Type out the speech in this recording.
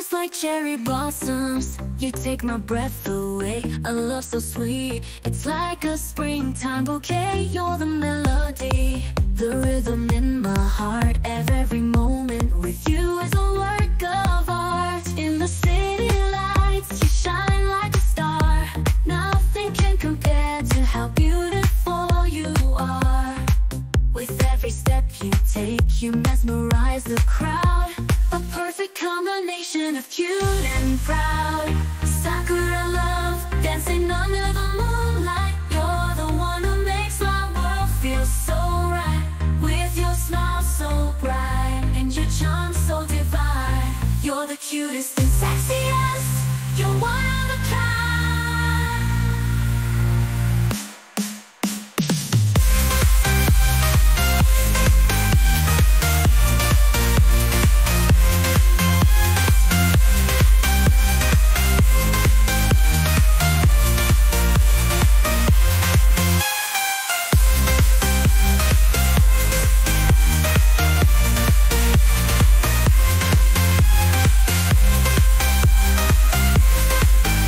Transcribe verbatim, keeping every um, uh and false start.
smells like cherry blossoms. You take my breath away. A love so sweet. It's like a springtime bouquet. You're the melody, the rhythm in my heart. Every moment with you is a work of art. In the city lights, you shine like a star. Nothing can compare to how beautiful you are. With every step you take, you mesmerize the crowd. A perfect combination of cute and proud. Sakura love, dancing under the moonlight. You're the one who makes my world feel so right. With your smile so bright and your charm so divine. You're the cutest and sexiest. You're one of